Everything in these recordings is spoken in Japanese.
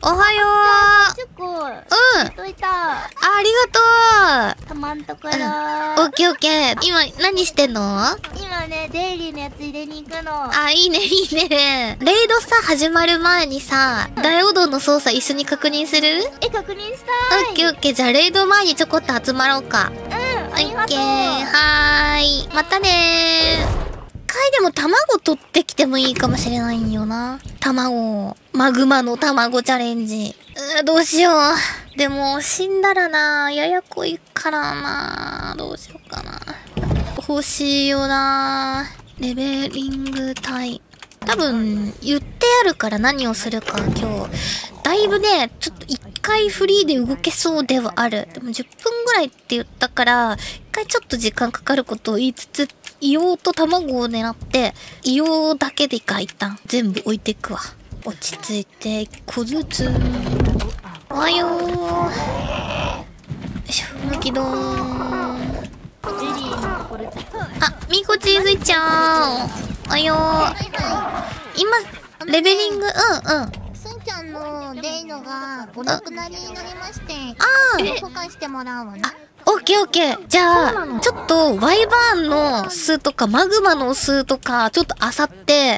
おはよ 10個。 うん。 といた。 ありがとたまんところ。 う。オッケーオッケー。今、何してんの？ 今ね、デイリーのやつ入れに行くの。 あ、いいね、いいね。レイドさ、始まる前にさ、ダイオードの操作一緒に確認する？ 確認したい。 オッケーオッケー。じゃあ、レイド前にちょこっと集まろうか。 ありがとう。 オッケー。はーい。またねー。回でも卵取ってきてもいいかもしれないんよな。卵。マグマの卵チャレンジ。どうしよう。でも、死んだらな、ややこいからな。どうしようかな。欲しいよな。レベリング隊。多分、言ってあるから何をするか、今日。だいぶね、ちょっと一回フリーで動けそうではある。でも10分ぐらいって言ったから、一回ちょっと時間かかることを言いつつ、硫黄と卵を狙って、硫黄だけでか、一旦全部置いていくわ。落ち着いて、一個ずつ。おはよう。よいしょ、むきどーん。 ジェリーのところちょっと。 あ、みこチーズいちゃん。おはよう。今、レベリング、 すんちゃんのデイノがお亡くなりになりまして、保管してもらうわね。 オッケーオッケー。じゃあ、ちょっと、ワイバーンの巣とか、マグマの巣とか、ちょっと漁って、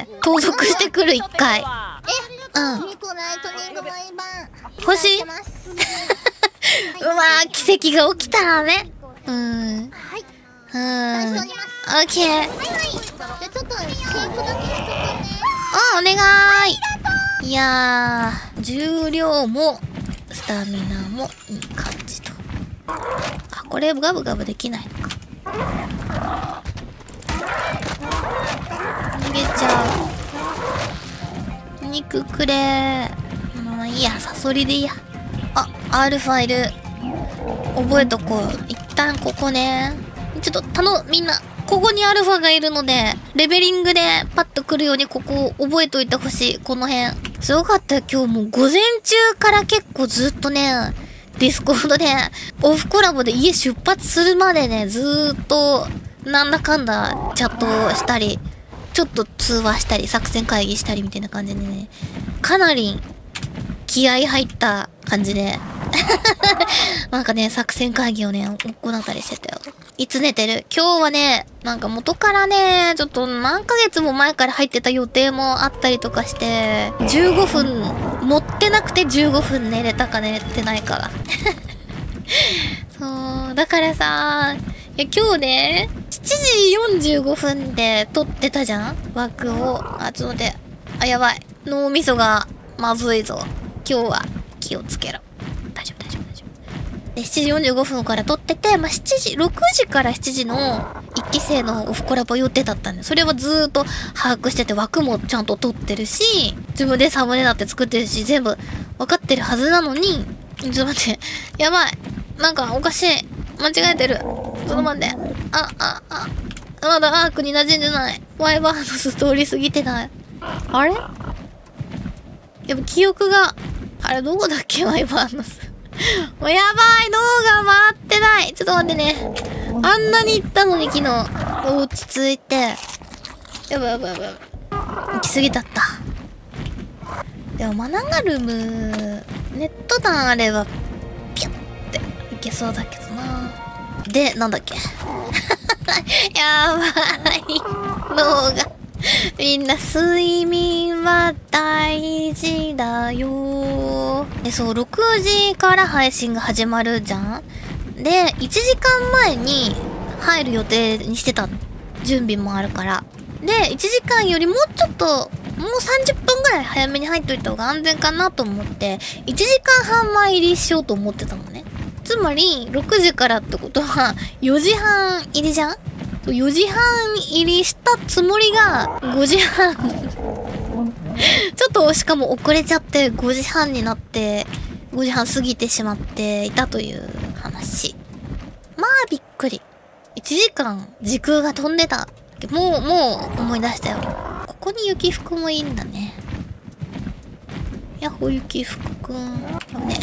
盗賊してくる、一回。 ミコライトニング毎晩。 欲しい？うわー、奇跡が起きたらね。 はい。 オッケー。 じゃあちょっとシェイクだけしとくね。 お願い。いやー、重量も、スタミナもいい感じと。あ、これガブガブできないのか。逃げちゃう。肉くれー。まあいいや、サソリでいいや。あ、アルファいる。覚えとこう。一旦ここね。ちょっとみんな、ここにアルファがいるので、レベリングでパッと来るようにここを覚えといてほしい。この辺。すごかったよ。今日もう午前中から結構ずっとね、ディスコードで、オフコラボで家出発するまでね、ずーっと、なんだかんだチャットしたり、ちょっと通話したり、作戦会議したりみたいな感じでね、かなり気合入った感じで、なんかね、作戦会議をね、行ったりしてたよ。いつ寝てる？今日はね、なんか元からね、ちょっと何ヶ月も前から入ってた予定もあったりとかして、15分、持ってなくて15分寝れたか寝れてないかが。そう、だからさ、今日ね、7時45分で撮ってたじゃん？枠を。あ、ちょっと待って。あ、やばい。脳みそがまずいぞ。今日は気をつけろ。大丈夫、大丈夫、大丈夫。で、7時45分から撮ってて、まあ、6時から7時の1期生のオフコラボ予定だったんで、それはずーっと把握してて、枠もちゃんと撮ってるし、自分でサムネだって作ってるし、全部分かってるはずなのに、ちょっと待って。やばい。なんかおかしい。間違えてる。ちょっと待って。まだアークに馴染んでない。ワイバーのストーリー過ぎてない。あれ？やっぱ記憶が、あれどこだっけワイバーの巣。もうやばい、脳が回ってない。ちょっと待ってね。あんなに行ったのに昨日。落ち着いて。やばいやばいやばい。行き過ぎだった。でもマナガルム、ネット弾あれば、ピュッていけそうだけどな。で、なんだっけ。やばい。脳が。みんな睡眠は大事だよ。で、そう、6時から配信が始まるじゃん。で、1時間前に入る予定にしてた準備もあるから。で、1時間よりもうちょっと、もう30分ぐらい早めに入っといた方が安全かなと思って、1時間半前入りしようと思ってたのね。つまり、6時からってことは、4時半入りじゃん？4時半入りしたつもりが5時半ちょっとしかも遅れちゃって5時半になって5時半過ぎてしまっていたという話。まあびっくり。1時間時空が飛んでた。もう思い出したよ。ここに雪服もいいんだね。やっほ雪服くん。ね。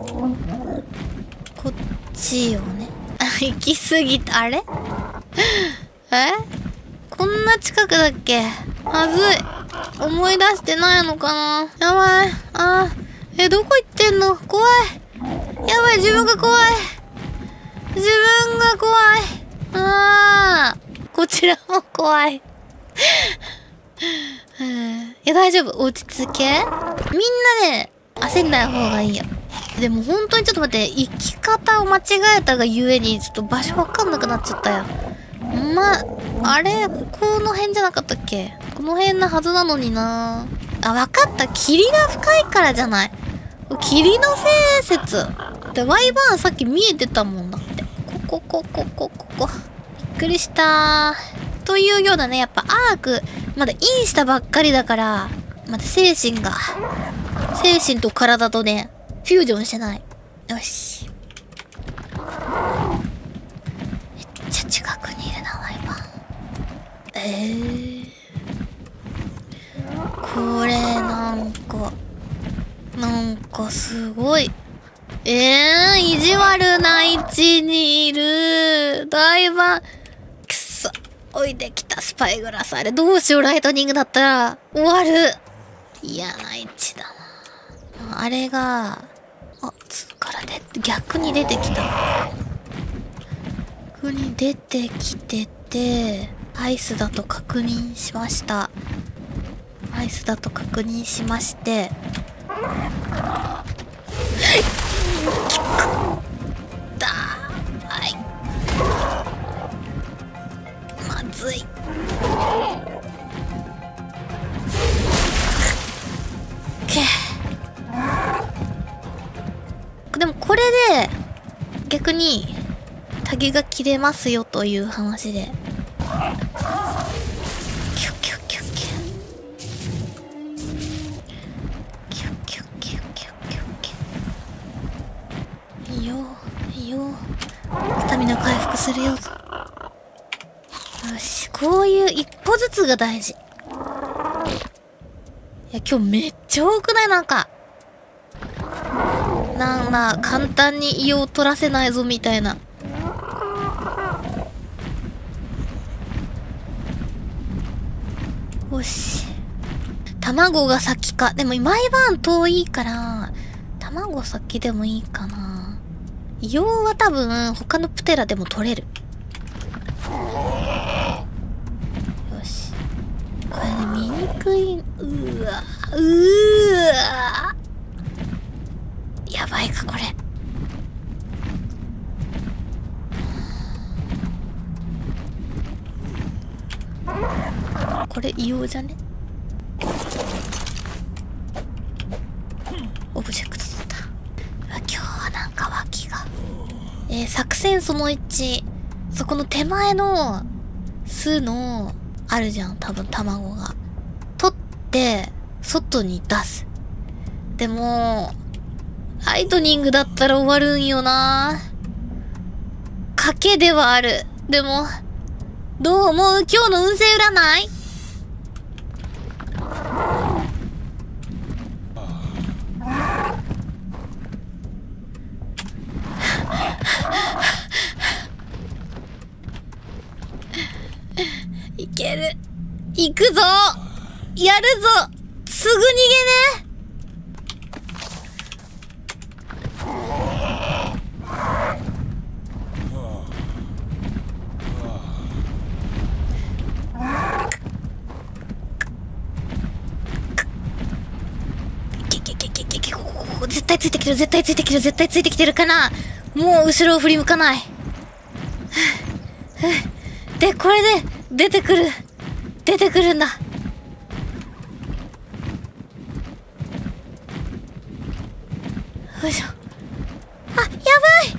こっちよね。行き過ぎた。あれこんな近くだっけ？まずい。思い出してないのかな？やばい。 どこ行ってんの？怖い。やばい、自分が怖い。自分が怖い。こちらも怖い。いや、大丈夫。落ち着け。みんなね、焦んない方がいいよ。でも本当にちょっと待って、生き方を間違えたがゆえに、ちょっと場所わかんなくなっちゃったよ。あれここの辺じゃなかったっけ？この辺なはずなのにな。わかった。霧が深いからじゃない。霧のせい説。で、ワイバーンさっき見えてたもんだって。ここ。びっくりしたー。というようなね、やっぱアーク、まだインしたばっかりだから、まだ精神と体とね、フュージョンしてない。よし。めっちゃ近くにいるな、ワイバーン。これなんかすごい。意地悪な位置にいる。だいぶ、くそ。置いてきたスパイグラス。あれどうしよう、ライトニングだったら終わる。嫌な位置だな。あれが、から逆に出てきた。逆に出てきてて、アイスだと確認しました。アイスだと確認しまして、まずい。でもこれで逆にタゲが切れますよという話で。いいよ。スタミナ回復するよ。よし、こういう一歩ずつが大事。いや、今日めっちゃ多くない？なんか簡単に胃を取らせないぞみたいな。よし。卵が先か。でも毎晩遠いから、卵先でもいいかな。硫黄は多分他のプテラでも取れる。よし。これね、見にくい。やばいか、これ。これ硫黄じゃね？オブジェクトだった。今日はなんか脇が。作戦その1。そこの手前の巣のあるじゃん、多分卵が。取って外に出す。でもライトニングだったら終わるんよな。賭けではある。でもどう思う？今日の運勢占い？いける。行くぞ。やるぞ。すぐ逃げね。絶対ついてきてるかな。もう後ろを振り向かない。で、これで出てくるんだ。よいしょ。やばい。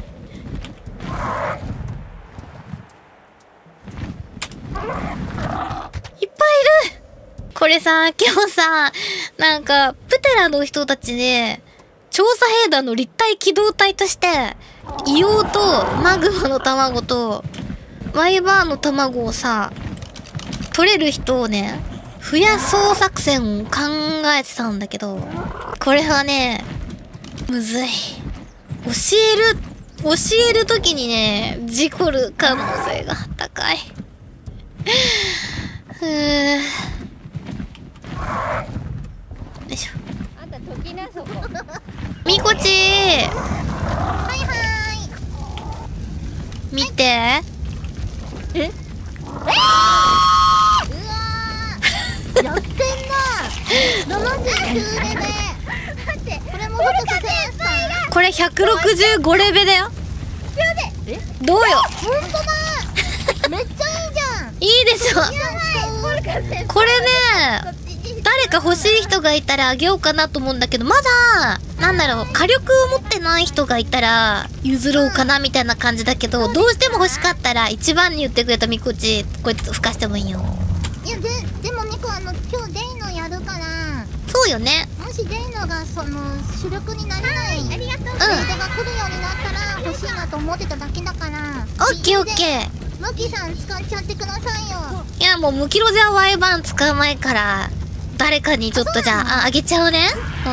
いっぱいいる。これさ、今日さ、なんかプテラの人たちで調査兵団の立体機動隊として硫黄とマグマの卵とワイバーの卵をさ、取れる人をね、増やそう作戦を考えてたんだけど、これはね、むずい。教えるときにね、事故る可能性が高い。よいしょ。 きなそこ。 みこちーはいは見て。 ーい。うわーやってんな。79レベ。待って、これもフォトさせますか。 これ165レベだよ。どうよ。 ほんとだ。めっちゃいいじゃん。 いいでしょ。これね、誰か欲しい人がいたらあげようかなと思うんだけど、まだなんだろう、火力を持ってない人がいたら譲ろうかなみたいな感じだけど、どうしても欲しかったら一番に言ってくれたみこち、こうやって吹かしてもいいよ。 いやでもミコ今日デイノやるから、 そうよね。 もしデイノがその主力になれない、ありがとう。レイドが来るようになったら欲しいなと思ってただけだから。 オッケーオッケー。 ムキさん使っちゃってくださいよ。 いやもうムキロじゃワイバン使わないから、誰かにちょっとじゃああげちゃうね。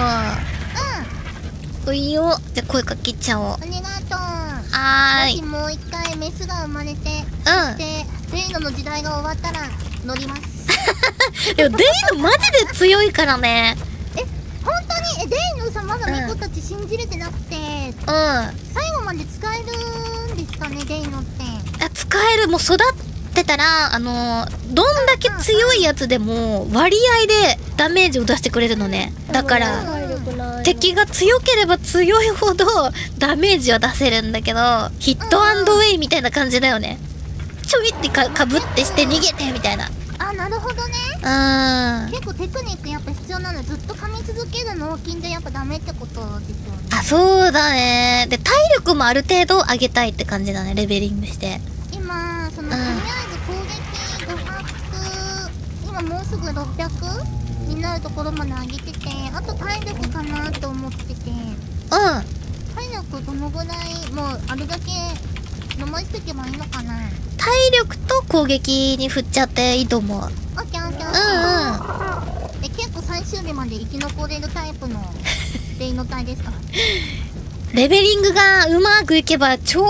うん。いいよ。じゃあ声かけちゃおう。 お願いと。 はーい。 もしもう一回メスが生まれて、 うん。 でデイノの時代が終わったら乗ります。 でもデイノマジで強いからね。 本当にデイノさんまだミコたち信じれてなくて、最後まで使えるんですかね、デイノって。 使える。もう育ってたらどんだけ強いやつでも割合でダメージを出してくれるのね。だから敵が強ければ強いほどダメージは出せるんだけど、ヒットアンドウェイみたいな感じだよね。ちょびってかぶってして逃げてみたいな。 あ、なるほどね。結構テクニックやっぱ必要なの。ずっと噛み続ける脳筋じゃやっぱダメってことですよね。 あ、そうだね。で体力もある程度上げたいって感じだね、レベリングして。 今そのとりあえず攻撃500、今もうすぐ600になるところまで上げてて、あと体力かなと思ってて。体力どのぐらい、もうあるだけ飲ませとけばいいのかな。 体力と攻撃に振っちゃっていいと思う。 オッケーオッケーオッケー。結構最終日まで生き残れるタイプのデイノ隊ですか？ レベリングがうまくいけば超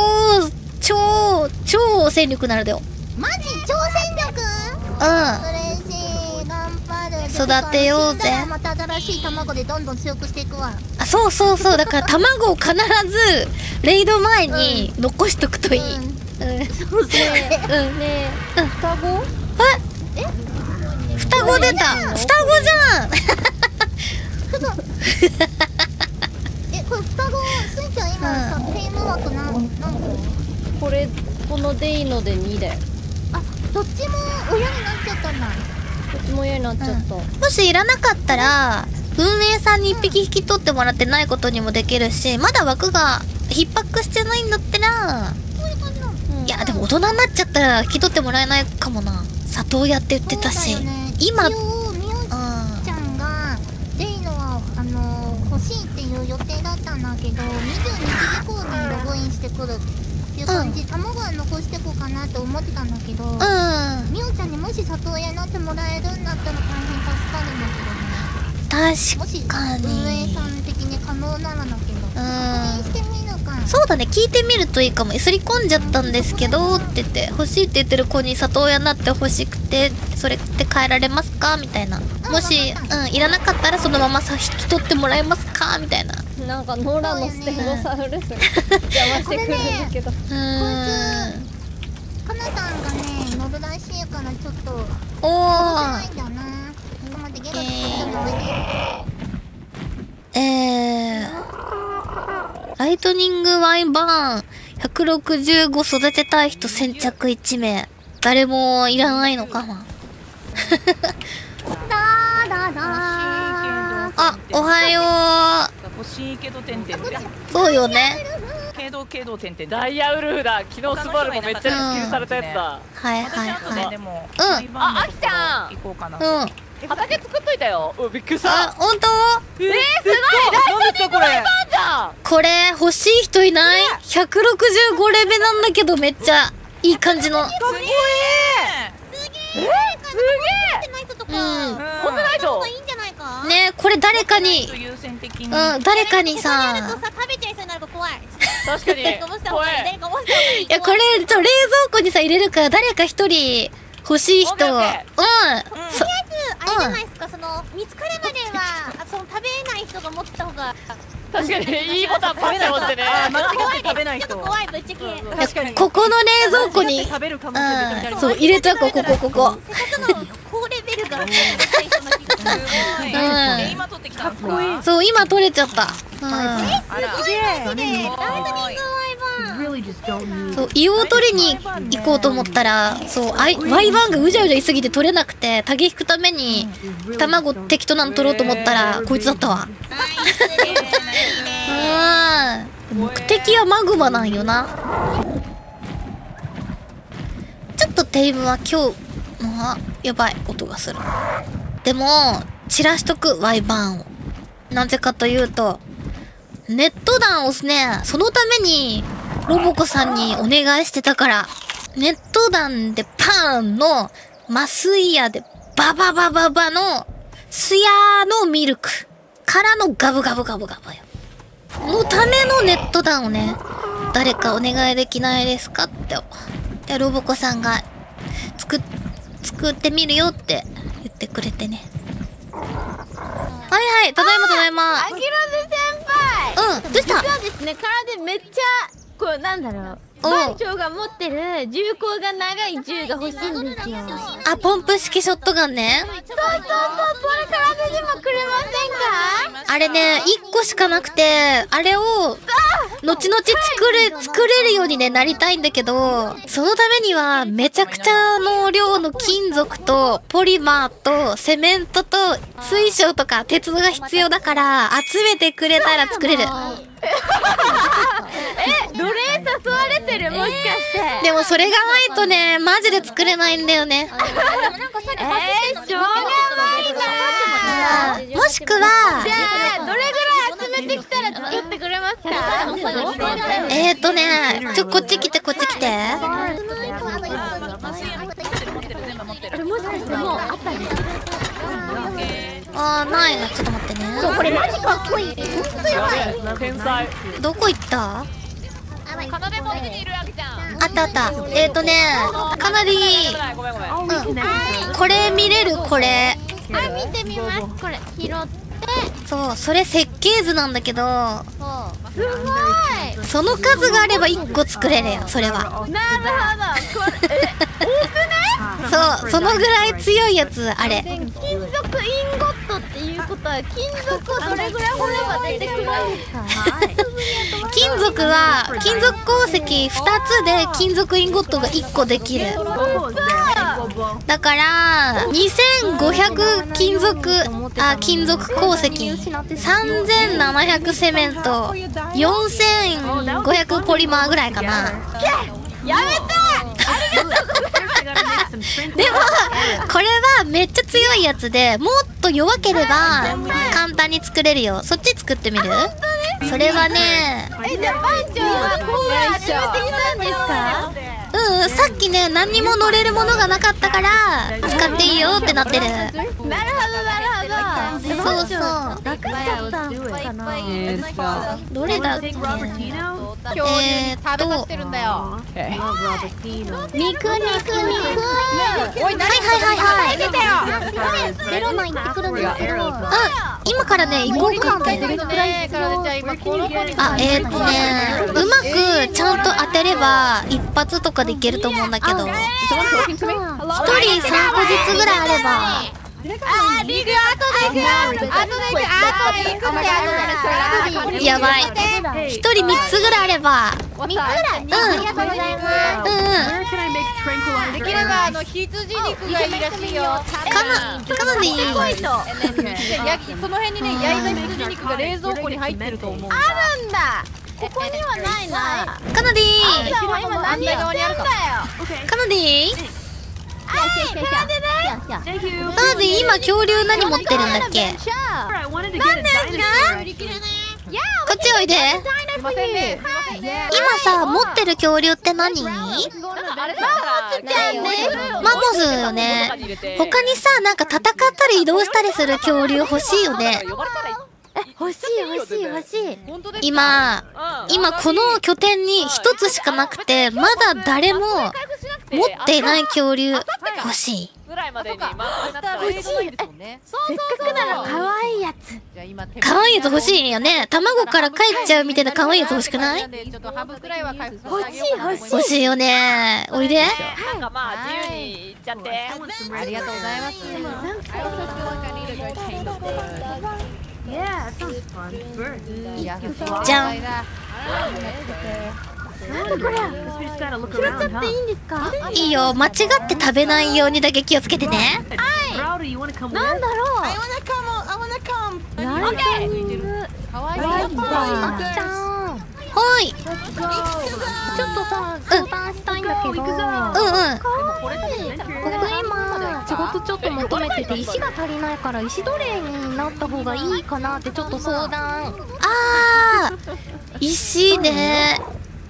戦力になるだよ。 マジ超戦力？嬉しい。頑張る。 育てようぜ。 また新しい卵でどんどん強くしていくわ。 あ、そうそうそう。だから卵を必ずレイド前に残しとくといい。 そうねえ、双子？ 双子出た。双子じゃん。 これ双子、スイちゃん今さ、テーマ枠何個？ このデイノで2だよ。 あ、どっちも親になっちゃったんだ。 どっちも親になっちゃった。 もしいらなかったら運営さんに1匹引き取ってもらってないことにもできるし、まだ枠が逼迫してないんだったら、いやでも大人になっちゃったら引き取ってもらえないかもな。里親って言ってたし、今みおちゃんがデイノは欲しいっていう予定だったんだけど、22時以降にログインしてくるっていう感じ。卵は残してこうかなって思ってたんだけど、みおちゃんにもし里親になってもらえるんだったら大変助かるんだけどね。 確かに。 もし運営さん的に可能ならだけど、確認してみるか。 そうだね、聞いてみるといいかも。すり込んじゃったんですけどって言って、欲しいって言ってる子に里親になって欲しくて、それって変えられますかみたいな。もしいらなかったらそのまま引き取ってもらえますかみたいな。 なんかノラのステゴサウルスが邪魔してくるんだけど、こいつかなさんがね乗るらしいからちょっとおー、 ないんだな。ちょっと待って、ゲロ作ってもらライトニングワインバーン165育てたい人先着1名。誰もいらないのかな。あ、おはよう。 欲しいけど点々で。 そうよね。 けど点々。 ダイヤウルフだ。昨日スバルもめっちゃリスキルされたやつだ。 はいはいはい。 でもあ、あきちゃん。 行こうかな。 畑作っといたよ。びっくりした。 あ、本当？ すごい。何ですかこれ。 これ欲しい人いない？ 165 レベなんだけどめっちゃいい感じの。 すごい。すげえ。 こんなないといいんじゃないかね。これ誰かに誰かにさ、 食べちゃいそうになると怖い。 確かに怖い。 いやこれ冷蔵庫にさ入れるから誰か一人欲しい人。 とりあえずあれじゃないですか、その見つかるまではその食べれない人が持ってた方が確かにいいボタンパッて持ってね。 間違って食べない人。 ちょっと怖い、ぶっちゃけ。 確かに。 ここの冷蔵庫に食べる可能性めちゃめちゃあります。 そう入れたここ。 せっかくの高レベルがすごい。 うん今取ってきたんですか。 そう今取れちゃった。 あら。 そう硫黄取りに行こうと思ったらそうワイバーンがうじゃうじゃいすぎて取れなくてタゲ引くために卵適当なの取ろうと思ったらこいつだったわ。目的はマグマなんよな。ちょっとテイムは今日のはやばい音がする。でも散らしとくワイバーンを。なぜかというとネット弾をねそのためにロボコさんにお願いしてたから。ネット弾でパーンの麻酔矢でバババババのスヤーのミルクからのガブガブガブガブよ。のためのネット弾をね、誰かお願いできないですかって。で、ロボコさんが作ってみるよって言ってくれてね。はいはい、ただいまただいま。 あきらず先輩。 うん、どうした？ 実はですね、体めっちゃこうなんだろう。番長が持ってる銃口が長い銃が欲しいんですよ。 あ、ポンプ式ショットガンね。 そう、それ体にもくれませんか？ あれね、1個しかなくて、あれを、後々作れるようにね、なりたいんだけど、そのためには、めちゃくちゃの量の金属と、ポリマーと、セメントと、水晶とか、鉄が必要だから、集めてくれたら作れる。 奴隷誘われてるもしかして。 でもそれがないとね、マジで作れないんだよね。 しょうがないな。 もしくは、 じゃあどれぐらい集めてきたら作ってくれますか？ こっち来て、こっち来て。 あれもしかしてもうあったり？ あー、ないな。ちょっと待ってね。 これマジかっこいい。 天才。 どこ行った？ かなでもにいるわけじゃん。 あったあった。かなり、 ごめん。 これ見れるこれ。 見てみます。これ拾って。 そう、それ設計図なんだけど、 すごい。 その数があれば1個作れるよ、それは。 なるほど。これそう、そのぐらい強いやつ、あれ。 金属インゴットっていうことは金属をどれぐらい掘れば出てくるんですか？ 金属は、金属鉱石2つで金属インゴットが1個できる。だから、2500金属鉱石、3700セメント、4500ポリマーぐらいかな。 やめて！ でも、これはめっちゃ強いやつで、もっと弱ければ簡単に作れるよ。そっち作ってみる？それはね、 じゃあ番長はこうやって集めてきたんですか？ さっきね、何にも乗れるものがなかったから、使っていいよってなってる。 なるほど。 そうそう。 なくしちゃったかな。 どれだっけ？ してるんだよ。 肉。 おい、 はい。ベロナ行ってくるんですけど。 今からね、行こうかって。うまくちゃんと当てれば、一発とかでいけると思うんだけど。1人3個ずつぐらいあれば。やばい。1人3つぐらいあれば。 3つぐらい。ありがとうございます。 できれば羊肉がいいらしいよ。 かなりいい。 その辺にね、焼いた羊肉が冷蔵庫に入ってると思う。あるんだ。ここにはないな。 かなりいい。 今何やってんだよ。 かなりいい。なんで今恐竜何持ってるんだっけ？こっちおいで。今さ、持ってる恐竜って何？マンモスよね。他にさ、なんか戦ったり移動したりする恐竜欲しいよね。 欲しい。 今この拠点に一つしかなくて、まだ誰も持っていない恐竜欲しい。 いまでに満杯になったら欲しいですもんね。 せっかくなら可愛いやつ。 じゃあ今可愛いやつ欲しいよね。卵から帰っちゃうみたいな可愛いやつ欲しくない？ ちょっと半分くらいは回復させてあげようかなと思います。 欲しいよね。おいで。 なんかまあ自由にいっちゃって。 ありがとうございます。 じゃん。 なんだこれ。拾っちゃっていいんですか？ いいよ。間違って食べないようにだけ気をつけてね。 なんだろう。ライトニング。 かわいい。 ライトあきちゃん。 はい。 ちょっとさ、相談したいんだけど。 うんうん。 僕今仕事ちょっと求めてて石が足りないから石奴隷になった方がいいかなってちょっと相談。 あー、石ね。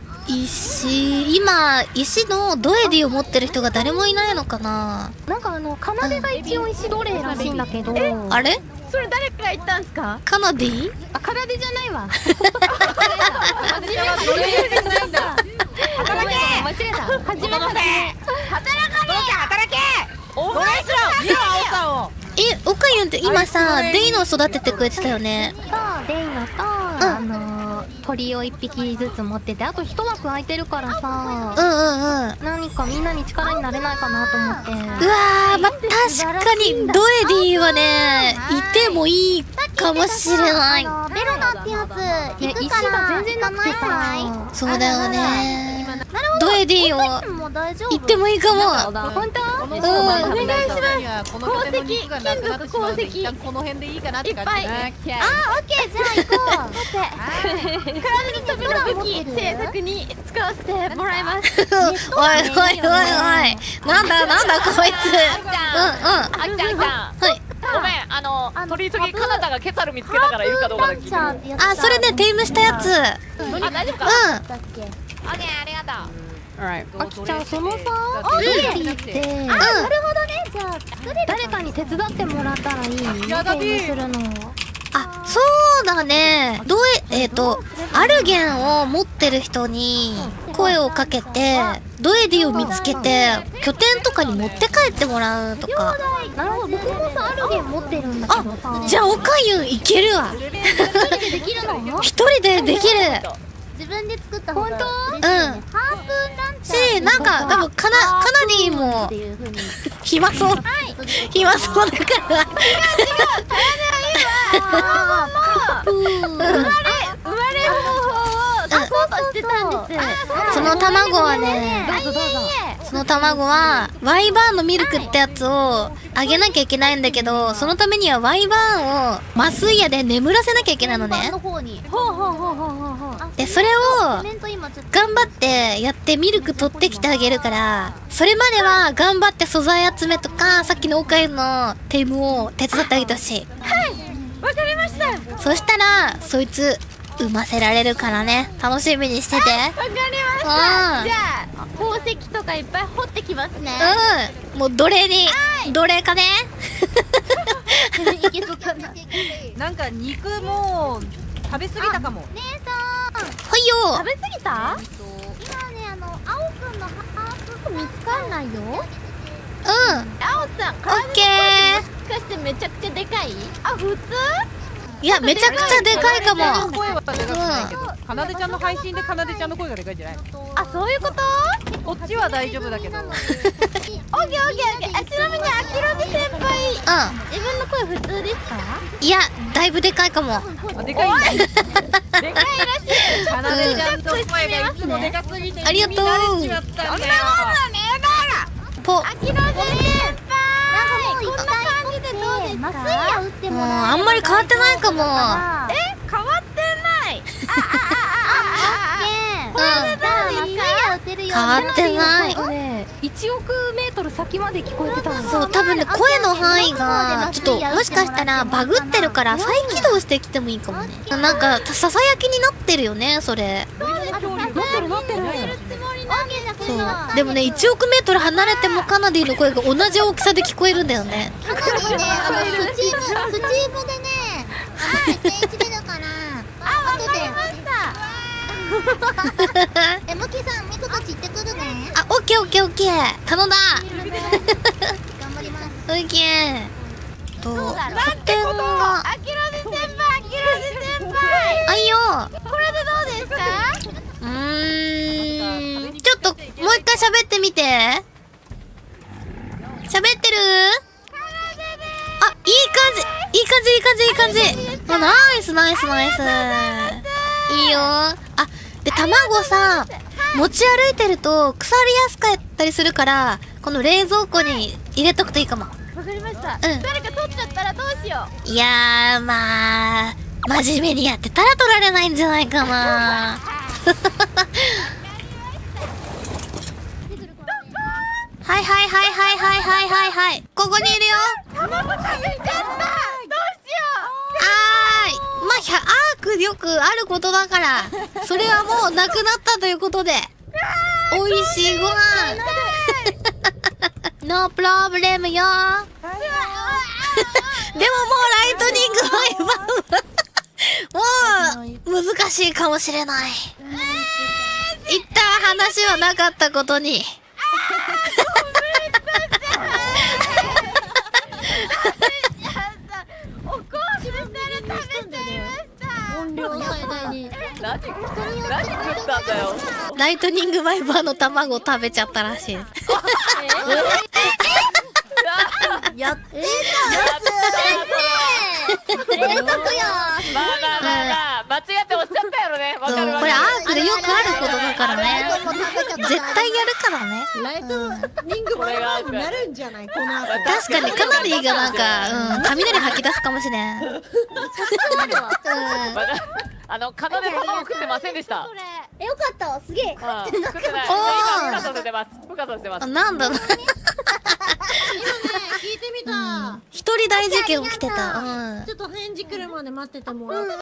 今石のドエディを持ってる人が誰もいないのかな。 なんかカナデが一応石奴隷らしいんだけど。 あれ？ それ誰かが言ったんすか？ カナディ？ あ、カナデじゃないわ。 カナデちゃんは奴隷じゃないんだ。 働け。間違えた。初めて。働け。 お前しろ。見ろ青さんを。 おかゆんって今さ、デイノを育ててくれてたよね。 デイノと、鳥を1匹ずつ持ってて、あと1枠空いてるからさ、何かみんなに力になれないかなと思って。 うわー、ま、確かにドエディはね、いてもいいかもしれない。 ベロナってやつ行くから全然なくてさ。 そうだよね。ドエディを行ってもいいかも。 本当？ お願いします。鉱石、金属鉱石。一旦この辺でいいかなって感じ。 オッケー、じゃあ行こう。待って。体に飛びの武器制作に使わせてもらいます。 おいおいおいおい。なんだこいつ。 あきちゃん。はい。ごめん、取り急ぎカナダがケツァル見つけたからいるかどうかだけ聞いて。 あ、それでテイムしたやつ。 大丈夫か？オッケー、ありがとう。 あきちゃん、そのさ、ドエディって、なるほどね。じゃあ誰かに手伝ってもらったらいい？ゲームするの。 あ、そうだね。アルゲンを持ってる人に声をかけて、ドエディを見つけて、拠点とかに持って帰ってもらうとか。 なるほど、僕もさ、アルゲン持ってるんだけどさ。 じゃあ、おかゆんいけるわ。 一人でできるの？ 一人でできる。 自分で作った方が嬉しいね。ハープランタン。 し、なんか、多分カナディも、暇そう。暇そうだから。 生まれ方法を出そうとしてたんです。 その卵はね、その卵はワイバーンのミルクってやつをあげなきゃいけないんだけど、そのためにはワイバーンを麻酔矢で眠らせなきゃいけないのね。でそれを頑張ってやってミルク取ってきてあげるから、それまでは頑張って素材集めとかさっきのおかゆのテームを手伝ってあげてほしい。 はい、わかりました。 そしたらそいつ産ませられるからね、楽しみにしてて。 わかりました。じゃあ宝石とかいっぱい掘ってきますね。 もうどれかね。 いけそうかな。 なんか肉もう食べ過ぎたかも。 姉さん、 はいよ。 食べ過ぎた？今ね、青くんのハープ見つかんないよ。青さん、 オッケー。 もしかしてめちゃくちゃでかい？あ、普通？ いや、めちゃくちゃでかいかも。 声はでかくないけど、かなでちゃんの配信でかなでちゃんの声がでかいんじゃない？ あ、そういうこと？ こっちは大丈夫だけど。 オッケー。ちなみにあきろじ先輩、自分の声普通ですか？ いや、だいぶでかいかも。 あ、でかいんだ。でかいらしい。かなでちゃんと声がいつもでかすぎてありがとう。 そんなもんねえだポ。 あきろじ先輩、こんな感じでどうですか？麻酔矢打ってもらえる？ あんまり変わってないかも。 変わってない。 変わってない。 1億メートル先まで聞こえてたの。 そう、多分ね、声の範囲がちょっともしかしたらバグってるから再起動してきてもいいかもね。なんかささやきになってるよね、それ。 なってる。 そう。でもね、1億メートル離れてもカナディの声が同じ大きさで聞こえるんだよね。 カナディね、スチームでね、メッセージ出るから。あ、わかりました。ムキさん、ミコたち行ってくるね。 あ、オッケー。頼んだ。 頑張ります。 ういけと拠点があきらず先輩あいよこれでどうですか？ ちょっともう一回喋ってみて。喋ってる？あ、いい感じ。あ、ナイス。いいよ。あ、で、卵さ、持ち歩いてると腐りやすかったりするから、この冷蔵庫に入れとくといいかも。 わかりました。 うん。 誰か取っちゃったらどうしよう。 いやー、まあ、真面目にやってたら取られないんじゃないかな。はい。ここにいるよ。 卵食べちゃった。どうしよまあ、アークよくあることだから、それはもうなくなったということで、おいしいご飯。ノープロブレムよ。でももうライトニングワイパーもう難しいかもしれない。一旦話はなかったことに。 おこわしぶから食べちゃいました音量最大に何食ったんだよ。 ライトニングワイパーの卵を食べちゃったらしいです。 やって冷蔵庫よ。まあ間違っておっしゃったやろね。わかる。 これアークでよくあることだからね。絶対やるからね。 ライトニングワイパーになるんじゃないこの後。 確かにカナディがなんか、雷吐き出すかもしれん。 奏で卵食ってませんでした。 よかったわ、すげえ。 食ってない。今孵化させてます。 なんだろう。 聞いてみた。 一人大事件起きてた。 ちょっと返事来るまで待っててもらって。